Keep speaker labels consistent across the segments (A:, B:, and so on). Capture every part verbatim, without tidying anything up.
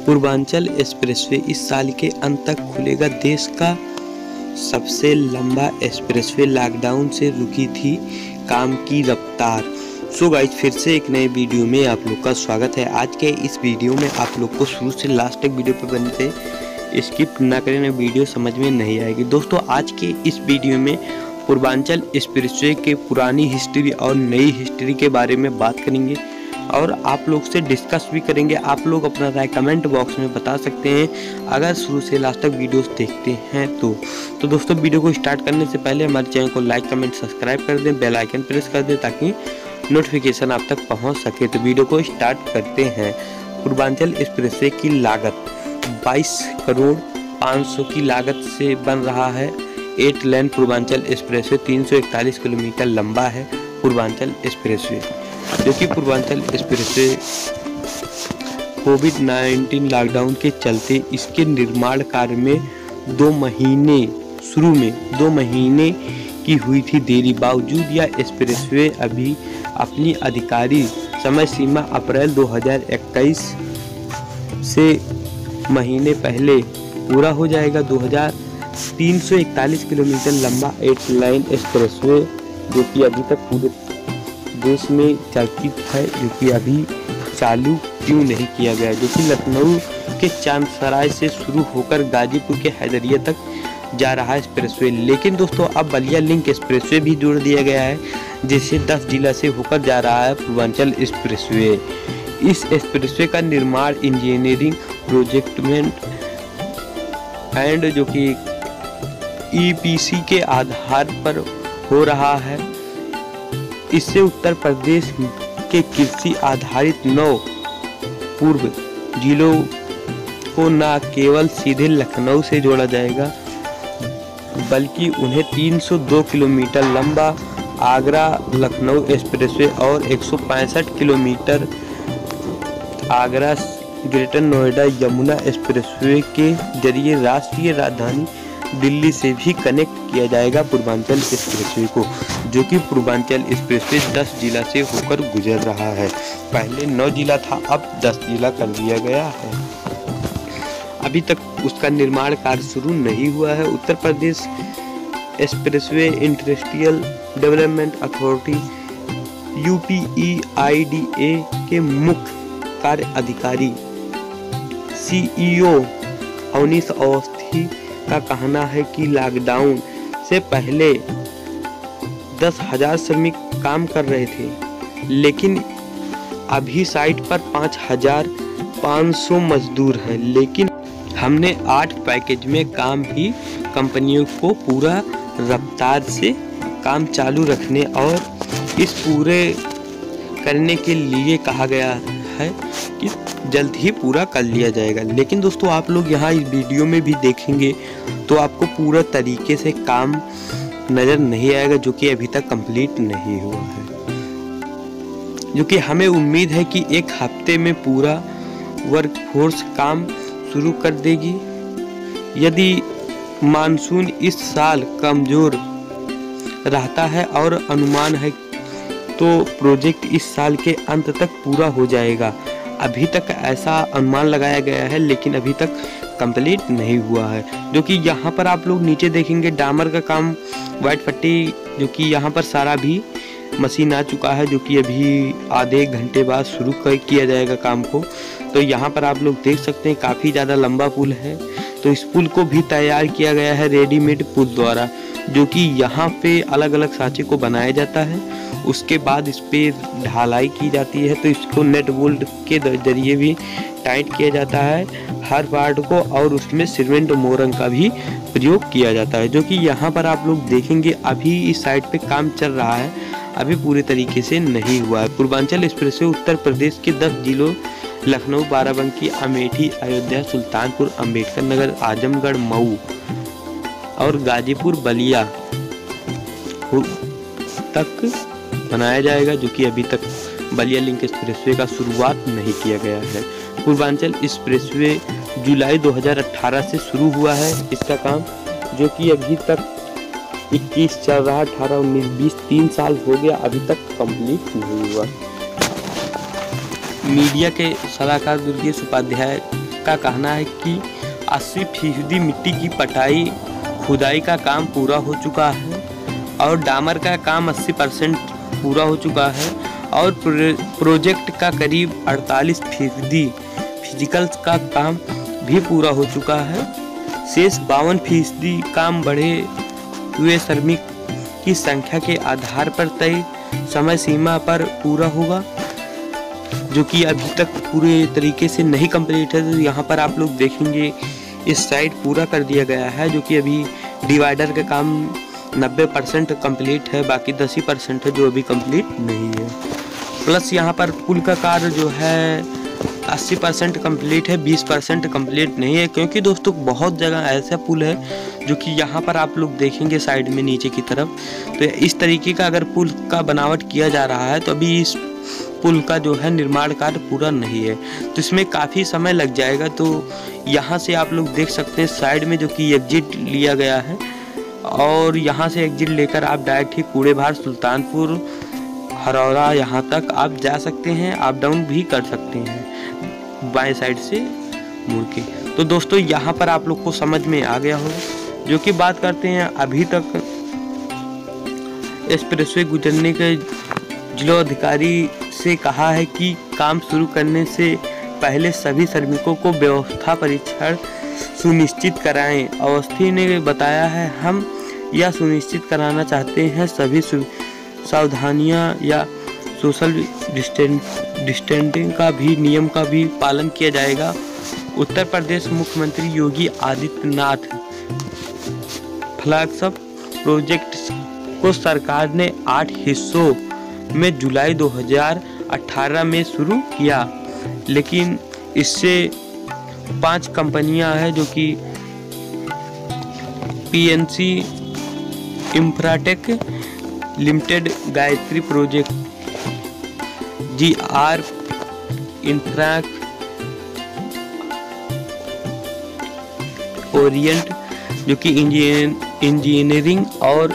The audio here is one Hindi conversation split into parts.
A: पूर्वांचल एक्सप्रेसवे इस साल के अंत तक खुलेगा। देश का सबसे लंबा एक्सप्रेसवे लॉकडाउन से रुकी थी काम की रफ्तार। सो गाइस, फिर से एक नए वीडियो में आप लोग का स्वागत है। आज के इस वीडियो में आप लोग को शुरू से लास्ट तक वीडियो पर बने थे, स्किप ना करें, ना वीडियो समझ में नहीं आएगी। दोस्तों, आज के इस वीडियो में पूर्वांचल एक्सप्रेसवे के पुरानी हिस्ट्री और नई हिस्ट्री के बारे में बात करेंगे और आप लोग से डिस्कस भी करेंगे। आप लोग अपना राय कमेंट बॉक्स में बता सकते हैं अगर शुरू से लास्ट तक वीडियोस देखते हैं तो तो दोस्तों, वीडियो को स्टार्ट करने से पहले हमारे चैनल को लाइक कमेंट सब्सक्राइब कर दें, बेल आइकन प्रेस कर दें ताकि नोटिफिकेशन आप तक पहुंच सके। तो वीडियो को स्टार्ट करते हैं। पूर्वांचल एक्सप्रेसवे की लागत बाईस करोड़ पाँच सौ की लागत से बन रहा है। एट लेन पूर्वांचल एक्सप्रेसवे तीन सौ इकतालीस किलोमीटर लंबा है। पूर्वांचल एक्सप्रेसवे जो कि Purvanchal expressway covid nineteen lockdown के चलते इसके निर्माण कार्य में दो महीने शुरू में दो महीने की हुई थी देरी। बावजूद यह एक्सप्रेसवे अभी अपनी आधिकारिक समय सीमा अप्रैल दो हज़ार इक्कीस से महीने पहले पूरा हो जाएगा। दो हज़ार तीन सौ इकतालीस किलोमीटर लंबा एट लाइन एक्सप्रेसवे जो कि अभी तक पूरे देश में चर्चित है, जो कि अभी चालू क्यों नहीं किया गया, जो कि लखनऊ के चांदसराय से शुरू होकर गाजीपुर के हैदरिया तक जा रहा है एक्सप्रेसवे। लेकिन दोस्तों, अब बलिया लिंक एक्सप्रेसवे भी जोड़ दिया गया है, जिससे दस जिला से होकर जा रहा है पूर्वांचल एक्सप्रेसवे। इस एक्सप्रेसवे का निर्माण इंजीनियरिंग प्रोजेक्टमेंट एंड जो कि ई पी सी के आधार पर हो रहा है। इससे उत्तर प्रदेश के कृषि आधारित नौ पूर्व जिलों को न केवल सीधे लखनऊ से जोड़ा जाएगा, बल्कि उन्हें तीन सौ दो किलोमीटर लंबा आगरा लखनऊ एक्सप्रेसवे और एक सौ पैंसठ kilometre Agra Greater Noida Yamuna expressway के जरिए राष्ट्रीय राजधानी दिल्ली से भी कनेक्ट किया जाएगा पूर्वांचल एक्सप्रेसवे को, जो कि पूर्वांचल एक्सप्रेसवे दस जिला से होकर गुजर रहा है। पहले नौ जिला था, अब दस जिला कर दिया गया है। अभी तक उसका निर्माण कार्य शुरू नहीं हुआ है। Uttar Pradesh expressway industrial development authority U P E I D A के मुख्य कार्य अधिकारी सी ई ओ अवनीश अवस्थी का कहना है कि लॉकडाउन से पहले दस हजार श्रमिक काम कर रहे थे, लेकिन अभी साइट पर पाँच हजार पाँच सौ मजदूर हैं। लेकिन हमने आठ पैकेज में काम ही कंपनियों को पूरा रफ्तार से काम चालू रखने और इस पूरे करने के लिए कहा गया है कि जल्द ही पूरा कर लिया जाएगा। लेकिन दोस्तों, आप लोग यहाँ इस वीडियो में भी देखेंगे तो आपको पूरा तरीके से काम नज़र नहीं आएगा, जो कि अभी तक कंप्लीट नहीं हुआ है। जो कि हमें उम्मीद है कि एक हफ्ते में पूरा वर्कफोर्स काम शुरू कर देगी। यदि मानसून इस साल कमज़ोर रहता है और अनुमान है तो प्रोजेक्ट इस साल के अंत तक पूरा हो जाएगा। अभी तक ऐसा अनुमान लगाया गया है, लेकिन अभी तक कंप्लीट नहीं हुआ है। जो कि यहाँ पर आप लोग नीचे देखेंगे डामर का काम, वाइट पट्टी, जो कि यहाँ पर सारा भी मशीन आ चुका है, जो कि अभी आधे एक घंटे बाद शुरू किया जाएगा काम को। तो यहाँ पर आप लोग देख सकते हैं काफ़ी ज़्यादा लंबा पुल है। तो इस पुल को भी तैयार किया गया है रेडीमेड पुल द्वारा, जो कि यहाँ पे अलग अलग सांचे को बनाया जाता है, उसके बाद इस पर ढालाई की जाती है। तो इसको नेट बोल्ट के जरिए भी टाइट किया जाता है हर पार्ट को, और उसमें सीमेंट मोरंग का भी प्रयोग किया जाता है। जो कि यहाँ पर आप लोग देखेंगे अभी इस साइड पे काम चल रहा है, अभी पूरे तरीके से नहीं हुआ है। पूर्वांचल एक्सप्रेसवे उत्तर प्रदेश के दस जिलों लखनऊ, बाराबंकी, अमेठी, अयोध्या, सुल्तानपुर, अम्बेडकर नगर, आजमगढ़, मऊ और गाजीपुर बलिया तक बनाया जाएगा। जो कि अभी तक बलिया लिंक एक्सप्रेसवे का शुरुआत नहीं किया गया है। पूर्वांचल एक्सप्रेसवे जुलाई दो हज़ार अठारह से शुरू हुआ है इसका काम, जो कि अभी तक इक्कीस चल रहा, अठारह उन्नीस बीस तीन साल हो गया, अभी तक कंप्लीट नहीं हुआ। मीडिया के सलाहकार दुर्गेश उपाध्याय का कहना है कि अस्सी फीसदी मिट्टी की पटाई खुदाई का काम पूरा हो चुका है और डामर का काम अस्सी परसेंट पूरा हो चुका है और प्रोजेक्ट का करीब अड़तालीस फीसदी फिजिकल का काम भी पूरा हो चुका है। शेष बावन फीसदी काम बढ़े हुए श्रमिक की संख्या के आधार पर तय समय सीमा पर पूरा होगा, जो कि अभी तक पूरे तरीके से नहीं कंप्लीट है। तो यहाँ पर आप लोग देखेंगे इस साइड पूरा कर दिया गया है, जो कि अभी डिवाइडर का काम नब्बे परसेंट कम्प्लीट है, बाकी दस ही परसेंट है जो अभी कंप्लीट नहीं है। प्लस यहाँ पर पुल का कार्य जो है अस्सी परसेंट कम्प्लीट है, बीस परसेंट कम्प्लीट नहीं है, क्योंकि दोस्तों बहुत जगह ऐसा पुल है जो कि यहाँ पर आप लोग देखेंगे साइड में नीचे की तरफ, तो इस तरीके का अगर पुल का बनावट किया जा रहा है तो अभी इस पुल का जो है निर्माण कार्य पूरा नहीं है, तो इसमें काफ़ी समय लग जाएगा। तो यहाँ से आप लोग देख सकते हैं साइड में जो कि एग्जिट लिया गया है और यहाँ से एग्जिट लेकर आप डायरेक्ट ही कूड़ेभार सुल्तानपुर हरौरा यहाँ तक आप जा सकते हैं, अप डाउन भी कर सकते हैं बाएं साइड से मुड़ के। तो दोस्तों यहाँ पर आप लोग को समझ में आ गया हो। जो कि बात करते हैं अभी तक एक्सप्रेसवे गुजरने के जिला अधिकारी से कहा है कि काम शुरू करने से पहले सभी श्रमिकों को व्यवस्था परीक्षण सुनिश्चित कराएं। अवस्थी ने बताया है, हम यह सुनिश्चित कराना चाहते हैं सभी सावधानियां या सोशल डिस्टेंसिंग का भी नियम का भी पालन किया जाएगा। उत्तर प्रदेश मुख्यमंत्री योगी आदित्यनाथ फ्लैगशिप प्रोजेक्ट को सरकार ने आठ हिस्सों में जुलाई दो हज़ार अठारह में शुरू किया, लेकिन इससे पांच कंपनियां हैं जो कि PNC Infratech limited, Gayatri project, G R infra, Orient जो कि इंजीनियरिंग और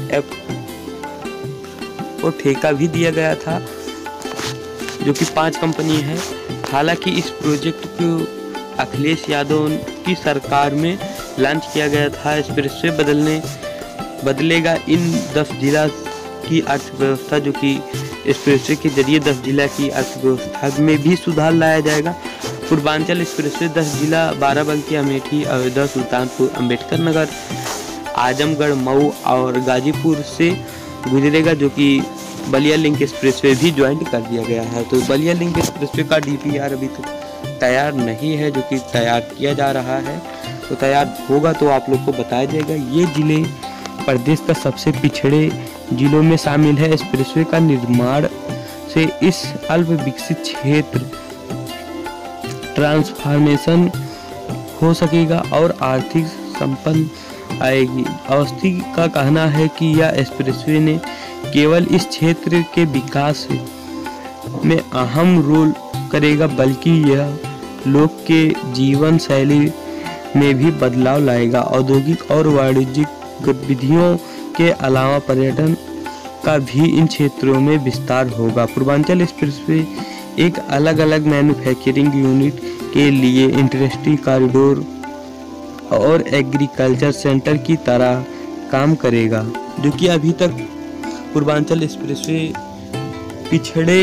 A: को ठेका भी दिया गया था, जो कि पांच कंपनी है। हालांकि इस प्रोजेक्ट को अखिलेश यादव की सरकार में लॉन्च किया गया था। एक्सप्रेसवे बदलने बदलेगा इन दस जिला की अर्थव्यवस्था, जो कि एक्सप्रेसवे के जरिए दस जिला की अर्थव्यवस्था में भी सुधार लाया जाएगा। पूर्वांचल एक्सप्रेसवे दस जिला बाराबंकी, अमेठी, अयोध्या, सुल्तानपुर, अम्बेडकर नगर, आजमगढ़, मऊ और गाजीपुर से गुजरेगा, जो कि बलिया लिंक एक्सप्रेसवे भी ज्वाइंट कर दिया गया है। तो बलिया लिंक एक्सप्रेसवे का डीपीआर अभी तक तैयार नहीं है, जो कि तैयार किया जा रहा है। तो तैयार होगा तो आप लोग को बताया जाएगा। ये जिले प्रदेश का सबसे पिछड़े जिलों में शामिल है। एक्सप्रेसवे का निर्माण से इस अल्प विकसित क्षेत्र ट्रांसफॉर्मेशन हो सकेगा और आर्थिक संपन्न आएगी। अवस्थी का कहना है कि यह एक्सप्रेसवे ने केवल इस क्षेत्र के विकास में अहम रोल करेगा, बल्कि यह लोग के जीवन शैली में भी बदलाव लाएगा। औद्योगिक और वाणिज्यिक गतिविधियों के अलावा पर्यटन का भी इन क्षेत्रों में विस्तार होगा। पूर्वांचल एक्सप्रेसवे एक अलग अलग मैन्युफैक्चरिंग यूनिट के लिए इंडस्ट्री कॉरिडोर और एग्रीकल्चर सेंटर की तरह काम करेगा, जो कि अभी तक पूर्वांचल एक्सप्रेसवे पिछड़े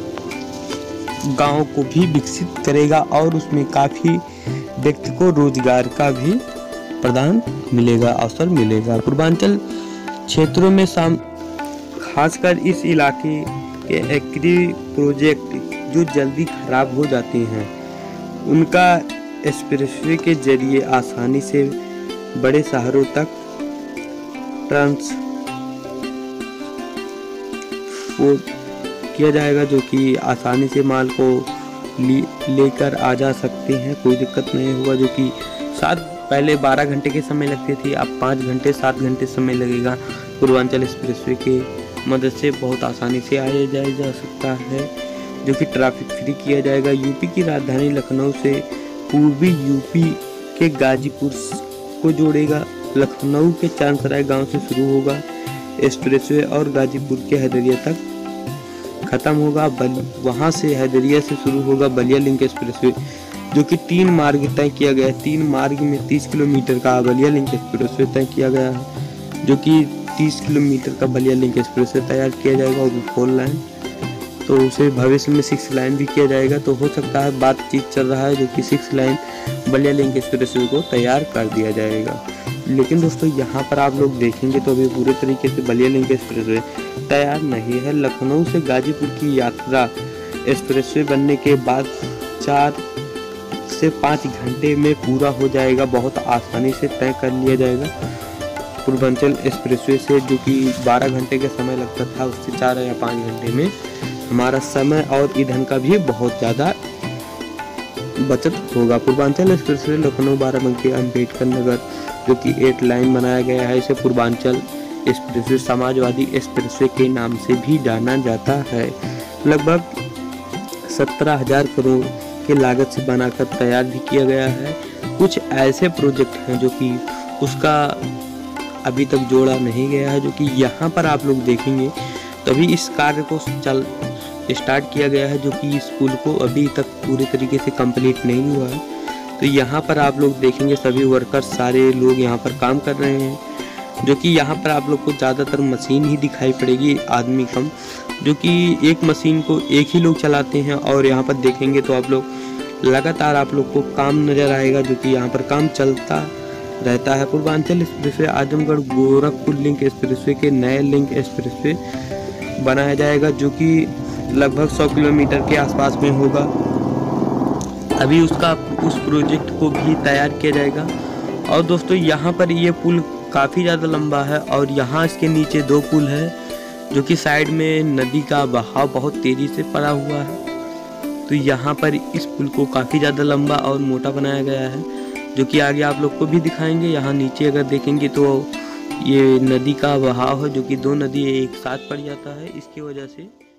A: गांव को भी विकसित करेगा और उसमें काफ़ी व्यक्ति को रोजगार का भी प्रदान मिलेगा, अवसर मिलेगा। पूर्वांचल क्षेत्रों में शाम खासकर इस इलाके के एग्री प्रोजेक्ट जो जल्दी खराब हो जाते हैं, उनका एक्सप्रेसवे के जरिए आसानी से बड़े शहरों तक ट्रांस वो किया जाएगा, जो कि आसानी से माल को लेकर आ जा सकते हैं, कोई दिक्कत नहीं होगा। जो कि सात पहले बारह घंटे के समय लगते थे, अब पाँच घंटे सात घंटे समय लगेगा। पूर्वांचल एक्सप्रेसवे के मदद से बहुत आसानी से आया जाया जा सकता है, जो कि ट्रैफिक फ्री किया जाएगा। यूपी की राजधानी लखनऊ से पूर्वी यूपी के गाजीपुर को जोड़ेगा। लखनऊ के चांदसराय गांव से शुरू होगा एक्सप्रेसवे और गाजीपुर के हैदरिया तक खत्म होगा। वहाँ से हैदरिया से शुरू होगा बलिया लिंक एक्सप्रेसवे। जो कि तीन मार्ग तय किया गया है। तीन मार्ग में तीस किलोमीटर का बलिया लिंक एक्सप्रेसवे तय किया गया है, जो कि तीस किलोमीटर का बलिया लिंक एक्सप्रेसवे तैयार किया जाएगा, और फोर लाइन, तो उसे भविष्य में सिक्स लाइन भी किया जाएगा। तो हो सकता है बातचीत चल रहा है जो कि six lane Ballia link expressway को तैयार कर दिया जाएगा। लेकिन दोस्तों यहाँ पर आप लोग देखेंगे तो अभी पूरे तरीके से बलिया लिंक एक्सप्रेसवे तैयार नहीं है। लखनऊ से गाजीपुर की यात्रा एक्सप्रेसवे बनने के बाद चार से पाँच घंटे में पूरा हो जाएगा, बहुत आसानी से तय कर लिया जाएगा। पूर्वांचल एक्सप्रेसवे से जो कि बारह घंटे का समय लगता था, उससे चार या पाँच घंटे में हमारा समय और ईंधन का भी बहुत ज़्यादा बचत होगा। पूर्वांचल एक्सप्रेसवे लखनऊ बाराबंकी अम्बेडकर नगर जो कि एट लाइन बनाया गया है, इसे पूर्वांचल एक्सप्रेसवे समाजवादी एक्सप्रेसवे के नाम से भी जाना जाता है। लगभग सत्रह हजार करोड़ के लागत से बनाकर तैयार भी किया गया है। कुछ ऐसे प्रोजेक्ट हैं जो कि उसका अभी तक जोड़ा नहीं गया है, जो कि यहाँ पर आप लोग देखेंगे तभी इस कार्य को चल स्टार्ट किया गया है, जो कि इस पुल को अभी तक पूरे तरीके से कंप्लीट नहीं हुआ है। तो यहाँ पर आप लोग देखेंगे सभी वर्कर्स, सारे लोग यहाँ पर काम कर रहे हैं, जो कि यहाँ पर आप लोग को ज़्यादातर मशीन ही दिखाई पड़ेगी, आदमी कम, जो कि एक मशीन को एक ही लोग चलाते हैं। और यहाँ पर देखेंगे तो आप लोग लगातार आप लोग को काम नज़र आएगा, जो कि यहाँ पर काम चलता रहता है। Purvanchal expressway Azamgarh Gorakhpur link expressway के नए लिंक एक्सप्रेसवे बनाया जाएगा, जो कि लगभग सौ किलोमीटर के आसपास में होगा। अभी उसका उस प्रोजेक्ट को भी तैयार किया जाएगा। और दोस्तों यहाँ पर ये पुल काफ़ी ज़्यादा लंबा है, और यहाँ इसके नीचे दो पुल है, जो कि साइड में नदी का बहाव बहुत तेज़ी से पड़ा हुआ है। तो यहाँ पर इस पुल को काफ़ी ज़्यादा लंबा और मोटा बनाया गया है, जो कि आगे आप लोग को भी दिखाएंगे। यहाँ नीचे अगर देखेंगे तो ये नदी का बहाव है, जो कि दो नदी एक साथ पड़ जाता है, इसकी वजह से